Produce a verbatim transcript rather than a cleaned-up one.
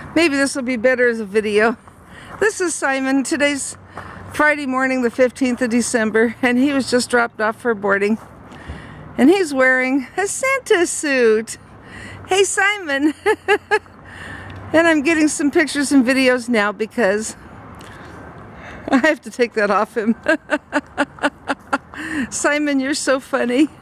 Maybe this will be better as a video. This is Simon. Today's Friday morning, the fifteenth of December, and he was just dropped off for boarding. And he's wearing a Santa suit. Hey, Simon. And I'm getting some pictures and videos now because I have to take that off him. Simon, you're so funny.